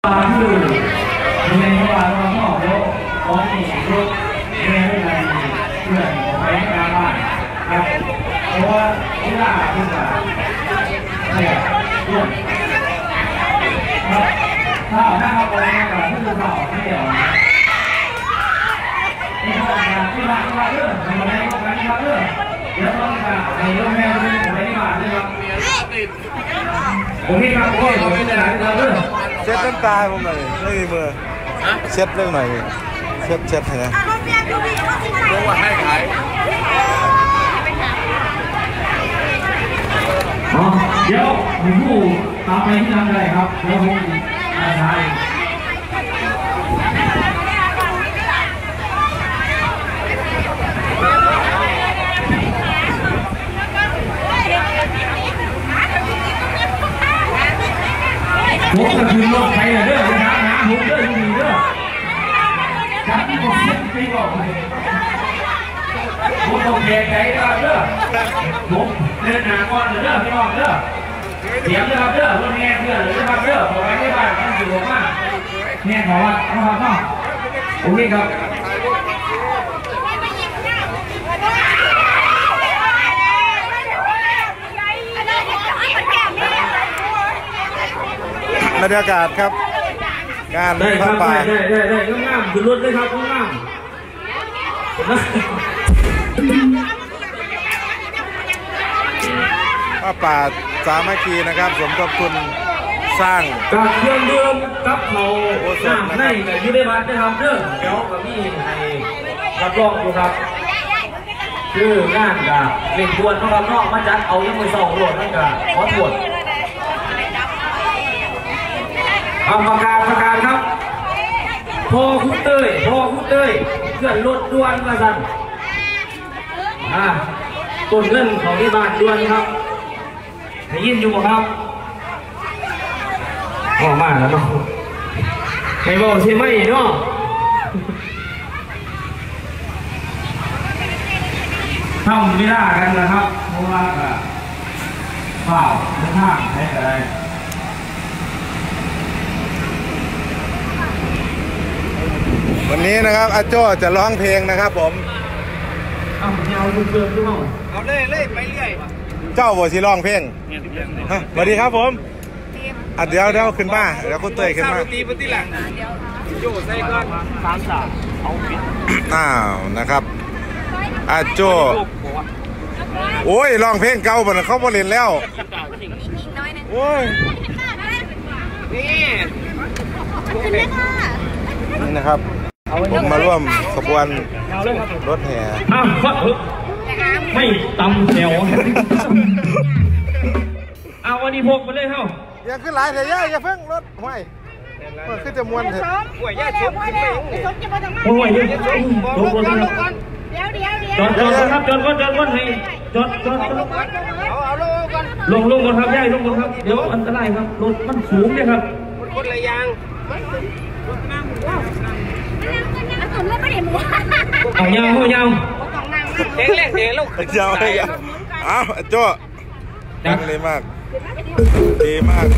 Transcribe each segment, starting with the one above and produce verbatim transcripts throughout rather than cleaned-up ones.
ปลาคือในปลาเราชอบแล้วของนี่รถแม่ไม่ได้เพื่อนไปกลางบ้านครับเพราะว่าที่ล่าคือแบบเนี่ยด้วยครับถ้าถ้าเราไปกับที่เราไม่เดี๋ยวนี่เขาบอกที่บ้านที่บ้านเรื่องในวันนี้ก็ที่บ้านเรื่องเดี๋ยวต้องการในเรื่องแม่เรื่องในที่บ้านด้วยครับโอเคครับโอเคโอเคในหลายเรื่องเช็ดน้ำตาผมหน่อยไม่มีมือเช็ดเรื่องหน่อยเช็ดเช็ดให้นะเรื่องว่าให้ขายเดี๋ยวผมพูดตามไปที่นั่นเลยครับเดี๋ยวผมอาสาผมจะขึ้นรถไปเลยเด้อไปหาหาผมเด้ออยู่ดีเด้อจับที่ผมเช็ดไปก่อนผมต้องแยกใจกันเด้อผมเดินหาก่อนเด้อพี่น้องเด้อเสียงเลยครับเด้อรถแง่เด้อหรือครับเด้อผมไปที่บ้านมันอยู่มากแง่ขอว่านะครับเนาะโอเคครับบรรยากาศครับการได้ครับได้ได้ได้ได้ก็งามขึ้นรถได้ครับก็งามผ้าป่าสามัคคีนะครับสมทบทุนสร้างกับเครื่องดื่มกับเขาน้ำในกับยูนิบัตนะครับเรื่องเดี๋ยวกับนี่ให้รับรองดูครับคืองานกับเล่นทวนของเรานอกมาจัดเอายังมือสองโหลดนั่นกับขอตรวจเอาประกาศประกาศครับพอคุณเต้ยพอคุณเต้ยเพื่อนรถด่วนมาสั่นอ่าต้นเงินของที่บ้านด่วนครับได้ยินอยู่ครับออกมาแล้วเนาะใครบอกใช่ไหมเนาะทำไม่ได้กันนะครับเพราะว่าเปล่าไม่ห้ามใช้อะไรวันนี้นะครับอาโจ้จะร้องเพลงนะครับผมเอาเอาลูกเรือด้วยมั้งเอาเล่เล่ไปเรื่อยเจ้าบัวสีร้องเพลงสวัสดีครับผมอ่ะเดี๋ยวเดี๋ยวขึ้นมาเดี๋ยวคุณเตยขึ้นมาตีปฏิหลังโยใส่ก้อนสามสามเอาปิดอ้าวนะครับอาโจ้โอ้ยร้องเพลงเก่าบ่นเขาบ่เล่นแล้วโอ้ยนี่นี่นะครับผมมาร่วมขบวนรถแห่ไม่ตำแถวเอาวันนี้พกไปเลยเฮ้าอย่าขึ้นหลายเถอะย่าอย่าเพิ่งรถห้วยขึ้นจะมวนเถอะห่วยย่าชุบขึ้นไปห่วยย่าชุบลงก่อนเดี๋ยวเดี๋ยวเดี๋ยวจอดจอดครับจอดก่อนจอดก่อนให้จอดจอดเอาเอาลงก่อนลงลงก่อนครับย่าลงก่อนครับเดี๋ยวอันตรายครับรถมันสูงเนี่ยครับคนละยางเอายาวเอายาวเจ๊งแรกเจ๊งลูกยาวให้ยาวอ้าวโจ้ดังเลยมากดีมาก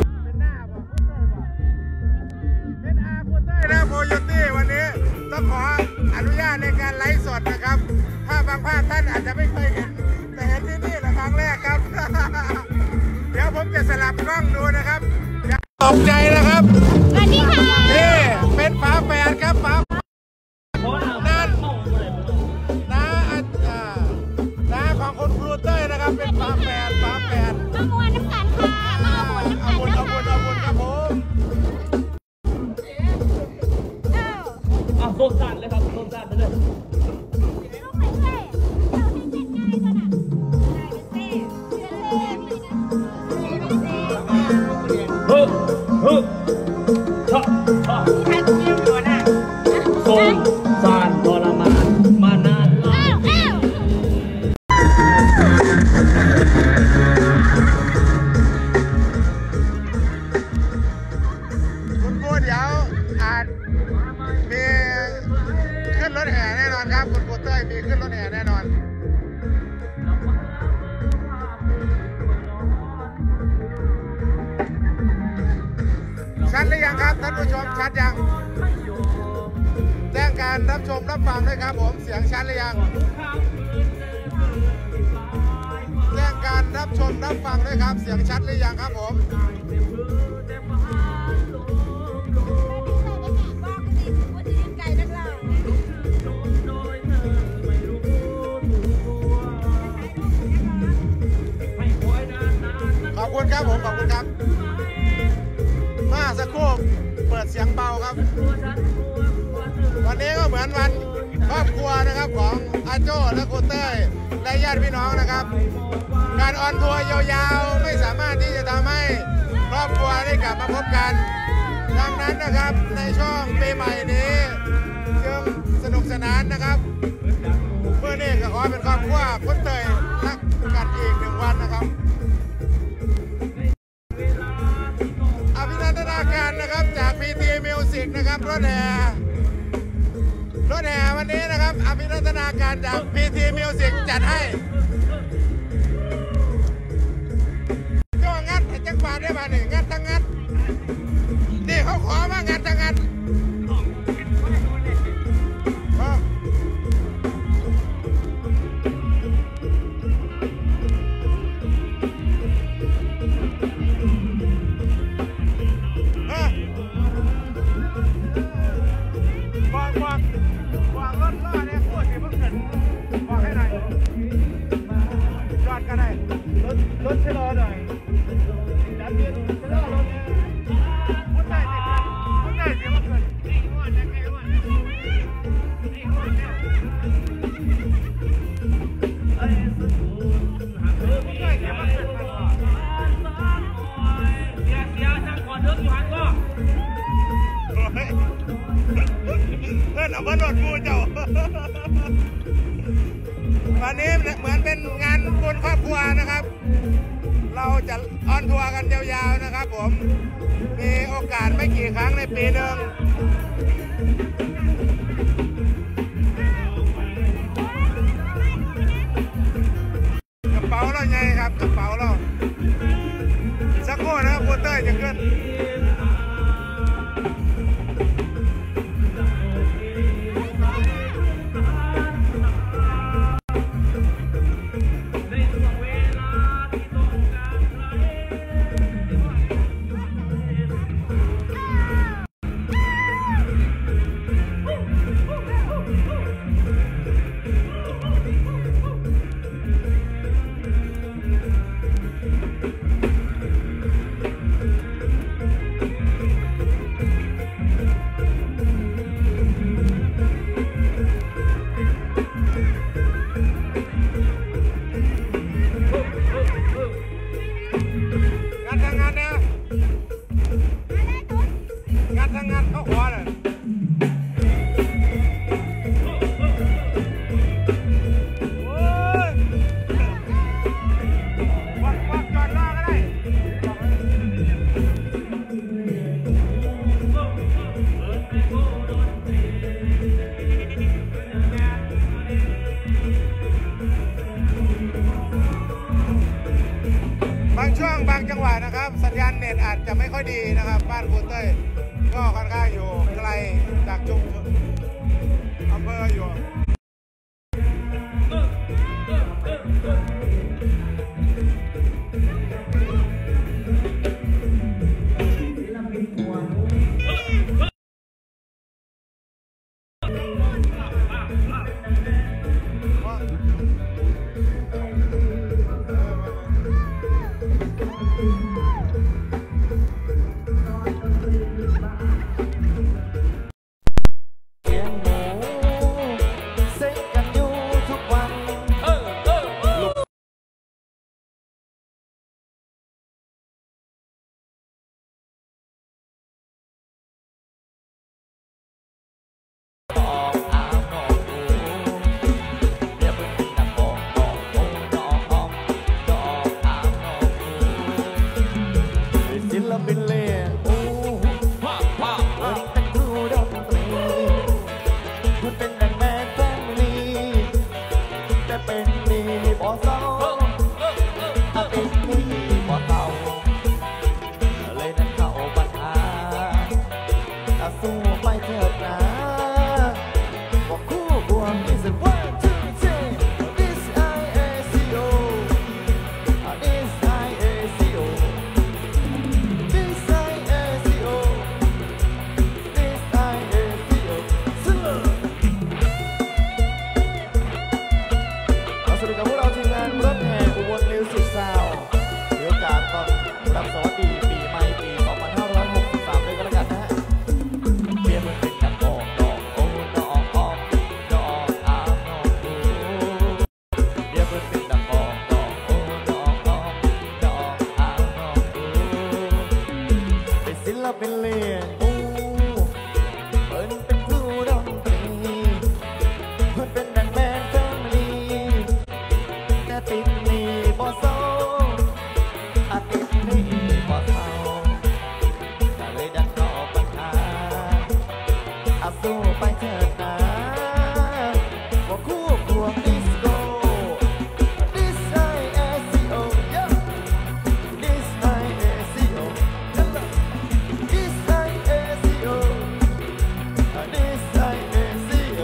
เป็นอาคูเต้และโมโยตี้วันนี้ต้องขออนุญาตในการไลฟ์สดนะครับถ้าบางภาคท่านอาจจะไม่เคยเห็นแต่เห็นที่นี่ละครั้งแรกครับเดี๋ยวผมจะสลับกล้องดูนะครับอย่าตกใจนะครับสวัสดีค่ะนี่เป็นฝาแฝดครับฝานั่นน้าน้าของคุณครูเต้ยนะครับเป็นฝาแฝดฝาแฝดมาบวนน้ำกันค่ะมาบวนน้ำกันอาบุญอาบุญอาบุญครับผมอ่ะโซนสั่นเลยครับโซนสั่นไปเลยฮึฮึชะชะโซนสั่นทรมานมานานคุณครูเดี๋ยวอาจมีขึ้นรถแห่แน่นอนครับคุณครูเต้ยมีขึ้นรถแห่แน่นอนชัดหรือยังครับท่านผู้ชมชัดยังแจ้งการรับชมรับฟังด้วยครับผมเสียงชัดหรือยังแจ้งการรับชมรับฟังด้วยครับเสียงชัดหรือยังครับผมขอบคุณครับผมขอบคุณครับมาสักครู่เปิดเสียงเบาครับวันนี้ก็เหมือนวันครอบครัวนะครับของอาโจ้และคุณเต้ยและญาติพี่น้องนะครับการออนทัวร์ยาวๆไม่สามารถที่จะทำให้ครอบครัวได้กลับมาพบกันดังนั้นนะครับในช่วงปีใหม่นี้จึงสนุกสนานนะครับเพื่อนี่ก็ขอเป็นครอบครัวคุณเต้ยรักกันอีกหนึ่งวันนะครับอภินันทนาการนะครับจาก พี ที Music นะครับรถแห่รถแห่วันนี้นะครับอภินันทนาการจาก พี ที Music จัดให้ก็งัดจังหวะได้มาหนึ่งงัดทั้งงัดนี่เขาขอว่างัดทั้งงัดรถชะลอหน่อยจับเบียร์ชะลอรถคนได้สิคนได้สิมาเกิดไอ้หัวจะไอ้หัวไอ้หัวเนี่ยไอ้สุดหักเรือไม่ได้สิมาเกิดเสียเสียช่างก่อนเดินอยู่หันก็เฮ้ยเฮ้ยเอามาโดนกูเจ้าวันนี้เหมือนเป็นงานบุญครอบครัวนะครับเราจะออนทัวร์กันยาวๆนะครับผมมีโอกาสไม่กี่ครั้งในปีหนึ่งกระเป๋าเราไงครับกระเป๋าเราสักครู่นะครับโปสเตอร์จะขึ้นบางช่วงบางจังหวะนะครับสัญญาณเน็ตอาจจะไม่ค่อยดีนะครับบ้านคุณเต้ยก็ค่อนข้างอยู่ไกลจากชุมชนอำเภออยู่สู้ไปเถิดนะบอกคู่บวก is it one two three this I A C O this I A C O this I A C O this I A C O ซึ่งมาสนุกกับพวกเราทีมงานรถแห่อุบลมิวสิกซาวด์ถือโอกาสตอนรับสวัสดีปีใหม่ปีสองพันห้าร้อยหกสิบสามเลยก็แล้วกันนะฮะเบียร์มันเป็นกับดอกดอกโอ้ดอกออกดอกอามดอกดูเบียร์มันเป็นกับดอกดอกโอ้ดอกออกดอกอามดอกดูเป็นศิลปินเลี้ยงโอ้เพิ่นเป็นครูดนตรีเพิ่นเป็นดันแมนแฟมิลี่แต่ติดหนี้บ่เศร้าอาติดหนี้บ่เศร้าก็เลยดันเข้าปัญหาอาสู้ไปเถิดนะบ่คู่ควงดิสโก้ This I A C O yeah This I A C O This I A C O This I A C O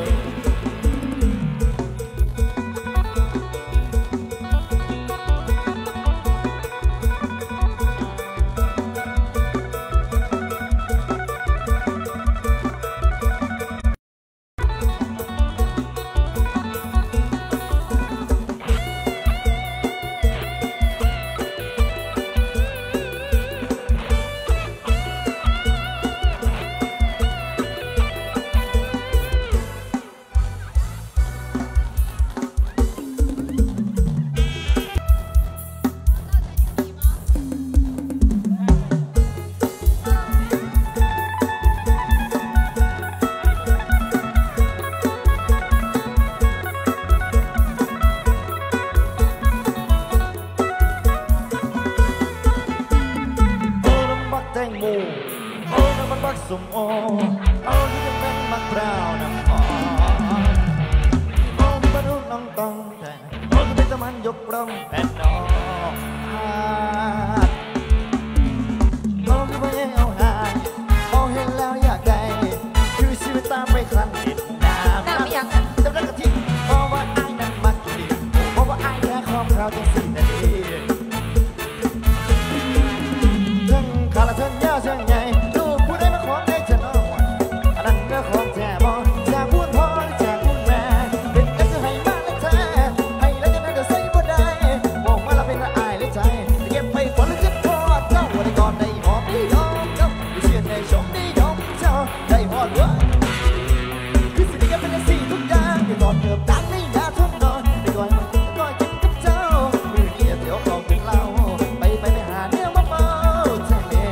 ส้มโอเอาที่จะเป็นมะพร้าวน้ำหอมโอ้บรรลุน้องต้องแต่โอ้ที่เป็นสมันยกร่องแผ่นนอกโอ้ที่ไม่เอาหายโอ้เห็นแล้วอยากได้คือชีวิตตามไปครั้งเด็ดน้ำน้ำยังจำได้กะทิเพราะว่าไอ้นั้นมักดีเพราะว่าไอ้แค่ของเราจะสิ่งนั้นดีถึงข้าละเธอเยอะเช่นไงลูกผู้ใดมาขอได้จะนอนอันนั้นก็ของแท้บอจากพูดพ่อจากพูดแม่เป็นกันจะให้มาและแท้ให้แล้วจะนั่นจะใส่บ่ได้บอกมาเราเป็นละอายและใจจะเก็บไปฝันและจะพอดเจ้าวันก่อนได้หอมได้ยอมเจ้าได้เชื่อได้ชมได้ยอมเจ้าได้หอดว่าคือสิ่งที่กันเป็นสิ่งทุกอย่างที่ตอนเกือบดังในหน้าทุ่งนอนได้ก่อนก่อนกินกับเจ้ามือเกียร์เดี๋ยวเรากินเหล้าไปไปไปหาเนื้อมาเมาใจเม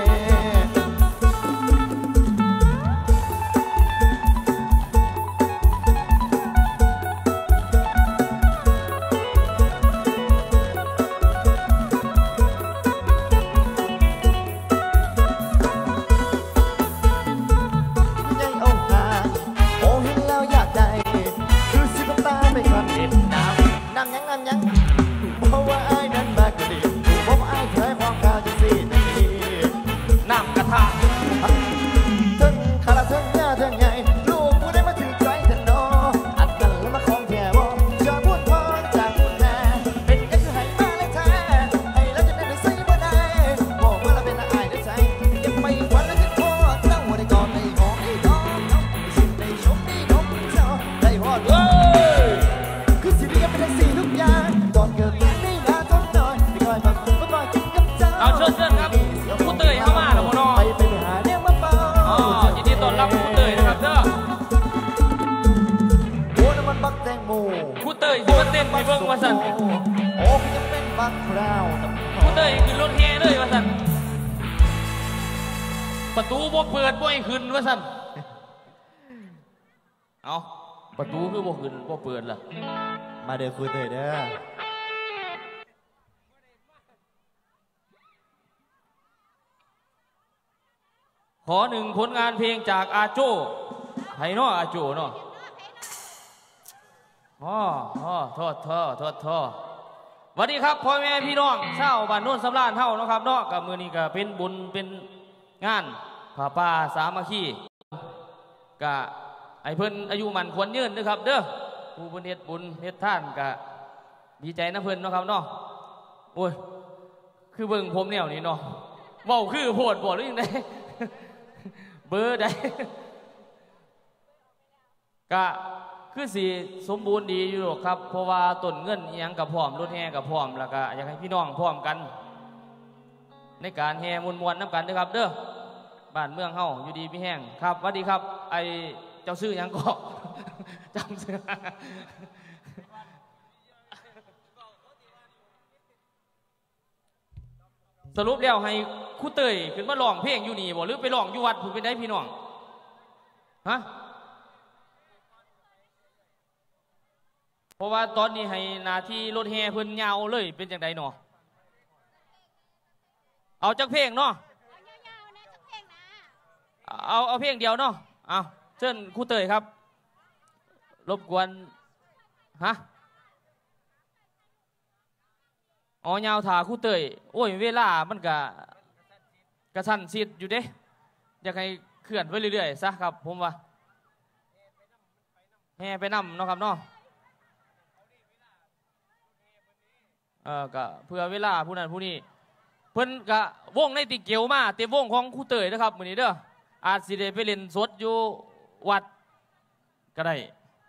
ยังเอาหาโอ้เห็นแล้วอยากได้คือสิบตาไม่คันเด็ดน้ำน้ำยังน้ำยังเพราะว่าไอ้นั้นมากกว่าดีเพราะว่าไอ้แท้ความกาวจะสีนาทีน้ำกระทะถึงข้าละถึงหน้าถึงไงลูกผู้ได้มาถึงใจแต่นออันนั้นแล้วมาของแท้บ่จะพูดพ่อจากพูดแม่เป็นกันคือให้มาและแท้ให้แล้วจะได้ใส่บ่ได้บอกว่าเราเป็นละอายในใจเก็บไปฝันแล้วจะโทษเจ้าได้ก่อนได้หอมได้ดอกได้ชิมได้ชมได้ดมเจ้าได้หอดเว้ยคือสิ่งที่เป็นสิ่งทุกอย่างก่อนเกิดมาได้ลาท้องน้อยได้คอยฟังก็คอยกินกับเจ้าเอาเชิญเชิญครับครูเตยเข้ามาแล้วพ่อน้องไปไปหาเนี่ยมาเป่าอ๋อยินดีต้อนรับครูเตยนะครับเด้อโอ้น้ำมันบักแตงโมครูเตยสิมาเต้นให้เบิ่งว่าซั่นโอ้คือจะเป็นบักพร้าวน้ำครูเตยขึ้นรถแห่เลยว่าซั่นประตูบ่เปิดบ่ให้ขึ้นว่าซั่นเอาประตูคือบ่ขึ้นบ่เปิดล่ะมาเด้อคุยเตยเด้อขอหนึ่งผลงานเพลงจากอาโจไห้เนาะอาโจเนาะอ๋ออ๋อโทษโทษโทษโทษสวัสดีครับพ่อแม่พี่น้องชาวบ้านโน้นสำราญเฮาเนาะครับเนาะกับมื้อนี้ก็เป็นบุญเป็นงานผ้าป่าสามัคคีกะไอ้เพิ่นอายุมันควรยืนนะครับเด้อผู้เพิ่นเฮ็ดบุญเฮ็ดท่านกะดีใจนะเพิ่นเนาะครับเนาะโอ้ยคือเบิ่งผมแนวนี้เนาะเว้าคือโพดบ่หรือยังไงเบอร์ใดกะคือสิสมบูรณ์ดีอยู่ครับเพราะว่าต้นเงินอีหยังกับพร้อมรถแห่กับพร้อมแล้วก็อยากให้พี่น้องพร้อมกันในการแห่มวลๆน้ำกันนะครับเด้อบ้านเมืองเฮาอยู่ดีมีแห้งครับสวัสดีครับไอเจ้าซื้อยังก็จำซื้อสรุปแล้วให้ครูเตยขึ้นมาร้องเพลงอยู่นี่บ่หรือไปร้องอยู่วัดผมเป็นได้พี่น้องฮะเพราะว่าตอนนี้ให้นาที่รถแห่เพิ่นยาวเลยเป็นจังไดเนาะเอาจักเพลงเนาะเอาเอาเพลงเดียวเนาะเอาเชิญครูเตยครับรบกวนฮะอ๋อยาวถาครูเตยโอ้ยเวลามันกะกระชั้นชิดอยู่เด้อยากให้เคลื่อนไปเรื่อยๆซะครับผมว่าแห่ไปนำเนาะครับเนาะเออกะเพื่อเวลาผู้นั้นผู้นี้เพิ่นกะวงในติเกียวมาเต็มวงของครูเตยนะครับมื้อนี้เด้ออาจสิได้ไปเล่นสดอยู่วัดก็ได้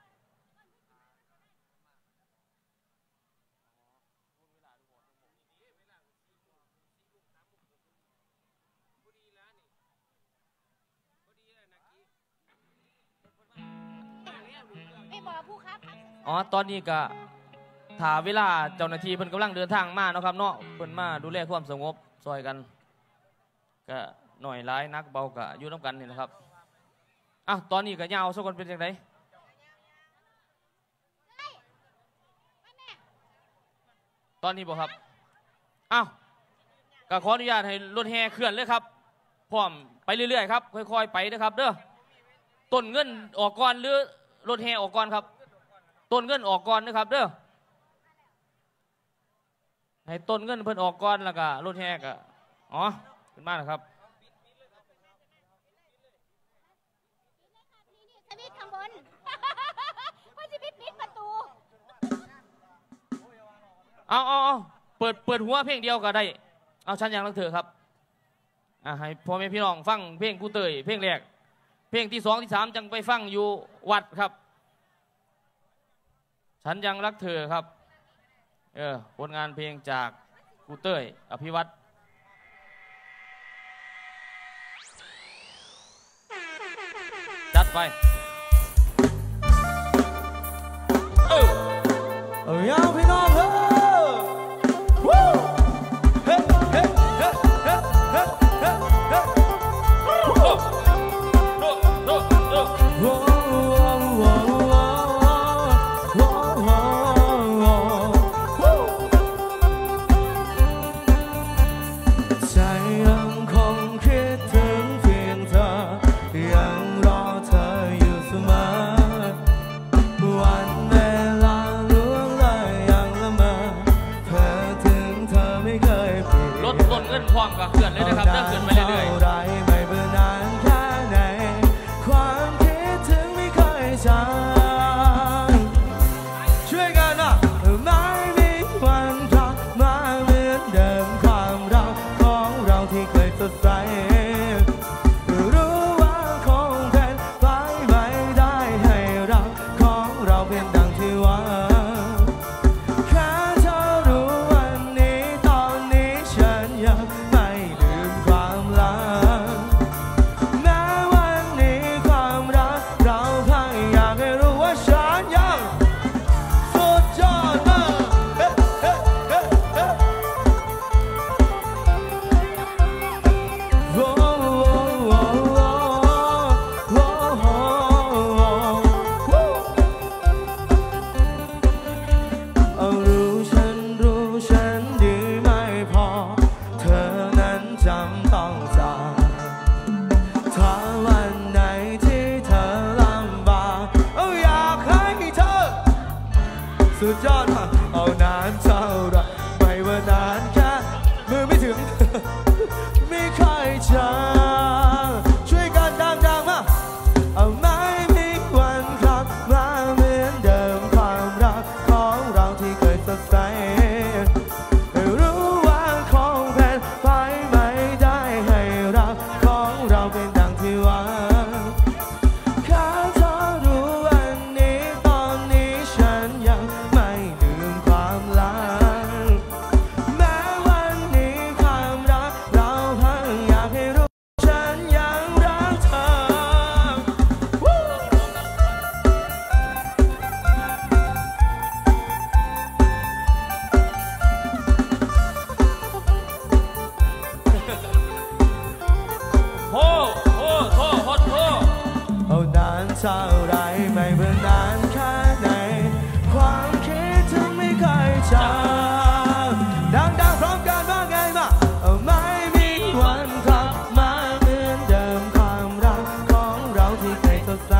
อ๋อตอนนี้ก็ถ้าเวลาเจ้าหน้าที่เพิ่นกำลังเดินทางมาเนาะครับเนาะเพิ่นมาดูแลความสงบซอยกันก็หน่อยร้ายนักเบากะอยู่น้ำกันนี่นะครับอ่ะตอนนี้ก็ยาวสักคนเป็นยังไงตอนนี้บอกครับอ้าวก็ขออนุญาตให้รถแห่เคลื่อนเลยครับพร้อมไปเรื่อยๆครับค่อยๆไปนะครับเด้อต้นเงินออกก่อนหรือรถแห่ออกก่อนครับต้นเงินออกก่อนนะครับเด้อให้ต้นเงินเพิ่นออกก่อนแล้วก็รถแห่ก็อ๋อขึ้นมาแล้วครับสวิตช์ข้างบนว่าจะปิดปิดประตูเอาเอาเอาเปิดเปิดหัวเพลงเดียวก็ได้เอาฉันยังรักเธอครับอ่ะให้พ่อแม่พี่น้องฟังเพลงครูเตยเพลงแรกเพลงที่สองที่สามจังไปฟังอยู่วัดครับฉันยังรักเธอครับเออผลงานเพลงจากครูเตยอภิวัตรจัดไปเออเออยาวพี่น้องเฮ้วู้เฮ้เฮ้เฮ้เฮ้เฮ้เฮ้เฮ้โอ้โอ้โอ้โอ้โอ้วันเวลาล่วงเลยอย่างเท่าไรไม่เบื่อนานแค่ไหนความคิดถึงไม่เคยจางดังๆพร้อมกันว่าไงมาไม่มีวันกลับมาเหมือนเดิมความรักของเราที่เคยสดใส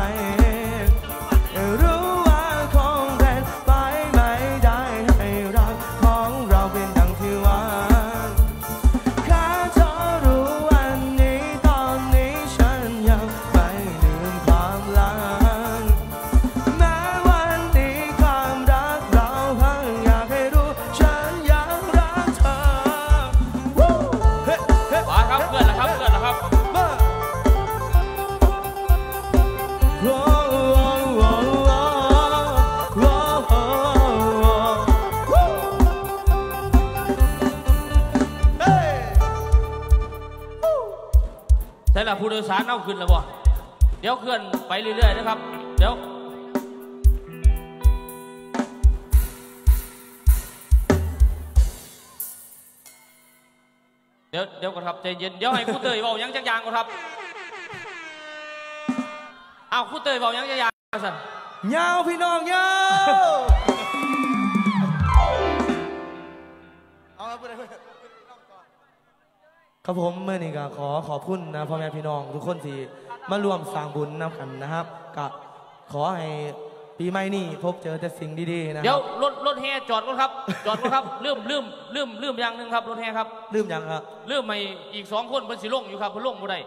รู้ว่าคงเป็นไปไม่ได้ให้รักของเราเป็นดังที่หวังแค่เธอรู้วันนี้ตอนนี้ฉันยังไม่ลืมความหลังแม้วันนี้ความรักเราเพิ่งอยากให้รู้ฉันยังรักเธอมาครับเพื่อนละครับเพื่อนละครับใช่ละผู้โดยสารเอาขึ้นแล้วบ่เดี๋ยวเคลื่อนไปเรื่อยๆนะครับเดี๋ยวเดี๋ยวเดี๋ยวก่อนครับใจเย็นเดี๋ยวให้ครูเตยเบายังจักยางก่อนครับเอาครูเตยเบายังจักยางสั่นยาวพี่น้องยาวครับผมเมื่อนี้ก็ขอขอบคุณนะพ่อแม่พี่น้องทุกคนที่มาร่วมสร้างบุญนำกันนะครับก็ขอให้ปีใหม่นี้พบเจอแต่สิ่งดีๆนะเดี๋ยวรถรถแห่จอดก่อนครับจอดก่อนครับลืมลืมลืมลืมอย่างหนึ่งครับรถแห่ครับลืมอย่างครับลืมไม่อีกสองคนเพิ่นสิลงอยู่ครับเพิ่นลงบ่ได้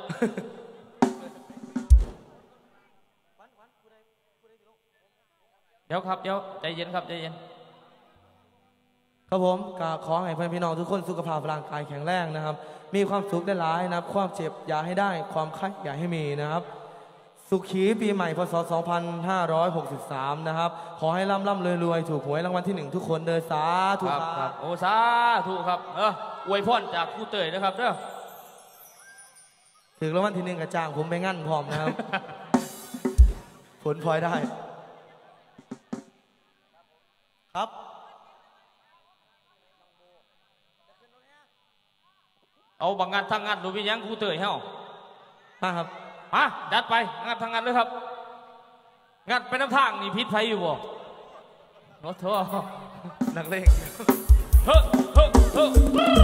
เดี๋ยวครับเดี๋ยวใจเย็นครับใจเย็นครับผมก็ขอให้เพื่อนพี่น้องทุกคนสุขภาพร่างกายแข็งแรงนะครับมีความสุขได้หลายนะครับความเจ็บอย่าให้ได้ความไข้อย่าให้มีนะครับสุขีปีใหม่พศสองพันห้าร้อยหกสิบสามนะครับขอให้ร่ำร่ำรวยรวยถูกหวยรางวัลที่หนึ่งทุกคนเดินสาธุครับโอ้สาธุครับเอออวยพรจากครูเตยนะครับเด้อถึงรางวัลที่หนึ่งกระจ่างผมไปงั้นพร้อมนะครับผลพลอยได้ครับเอาบางงานทางงานดูวิญญาณครูเตยเฮ้ามาครับมาดัดไปงานทางงานเลยครับงานไปน้ำทางนี่พิษไฟอยู่บ่รถทัวร์นักเลงเฮ้อเฮ้อเฮ้อ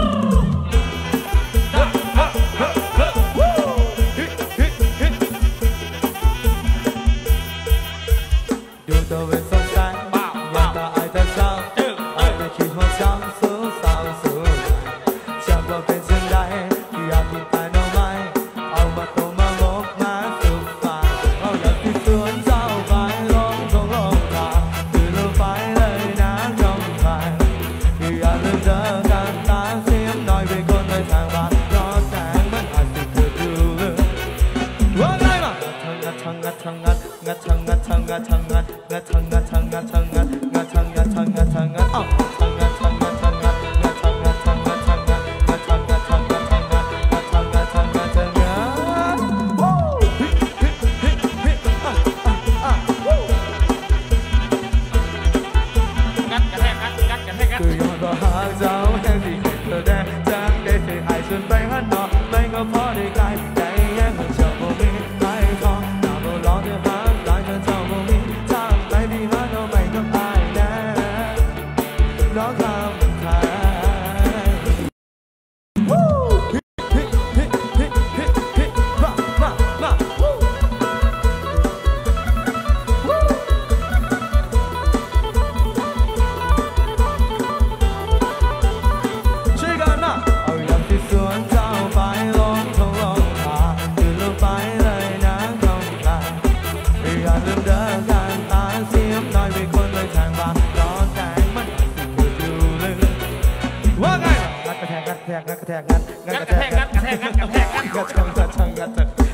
ดูตัวเป็นสดใสอยากตาไอ้ตาเช้าไอ้ไม่คิดว่าช้ำสูงสาวสูงจะบอกเป็นเช่นใดอยากกินแต่น้องไม้เอามาต้มมาหมกมาสุกฝาเอาอยากที่สวนเจ้าไปลงทงลงตาคือลงไปเลยนะน้องไปอย่าลืมเจอกันตาเสียมหน่อยเป็นคนในทางบ้านรอแสงมันอาจจะเกิดอยู่เลยว่าไงมางัดทังงัดทังงัดงัดทังงัดทังงัดทังงัดงัดทังงัดทังงัดทังงัดงัดทังงัดทังงัดทังงัดอ้าวทังงัดทังงัดทังงัดงัดทังงัดทังงัดทังงัดงัดทังงัดทังงัดทังงัดงัดทังงัดทังงัดทังงัดวู้ฮิฮิฮิฮิอ่ะอ่ะอ่ะวู้งัดกระแทกงัดงัดกระแทกงัดคือย้อนว่าหากเจ้าแห่งที่เธอได้จังได้เคยหายจนไปหันนอกไม่ก็พอได้ไกลใจแย่งของเจ้าบ่มีใครพอดาวบ่ร้องจะหาหลายเธอเจ้าบ่มีทางไปที่หาเราไม่ต้องอายแน่ร้องคำไทยวู้ฮิฮิฮิฮิฮิมามามาวู้วู้ช่วยกันนะเอาอยากที่สวนเจ้าไปลงทงลงทาคือลงไปเลยนะน้องตาอย่าลืมเดินกันตาเสียมหน่อยเป็นคนเลยทางบ้านรอแสงมันอาจจะเกิดอยู่เลยว่าไงงัดกระแทกงัดกระแทกงัดกระแทกงัดงัดกระแทกงัดงัดกระแทกงัดกระแทกงัดงัดชังงัดชังงัดชัง